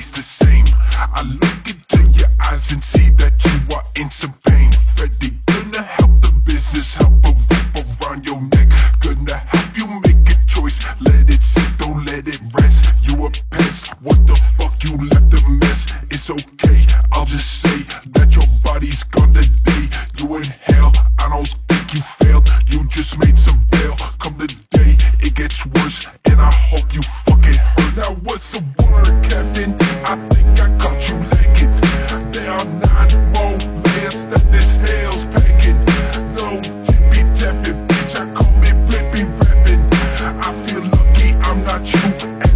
stays the same. I look into your eyes and see that you are in some pain. Freddy, gonna help the business, help a rope around your neck. Gonna help you make a choice, let it sink, don't let it rest. You a pest, what the fuck, you left a mess. It's okay, I'll just say that your body's gone today. You in hell, I don't think you failed, you just made some bail. Come the day, it gets worse, and I hope you fucking hurt. Now what's the word, Captain? I think I caught you lacking. There are 9 more layers that this hell's packing. No tippy tapping, bitch, I call me flippy rapping. I feel lucky I'm not you.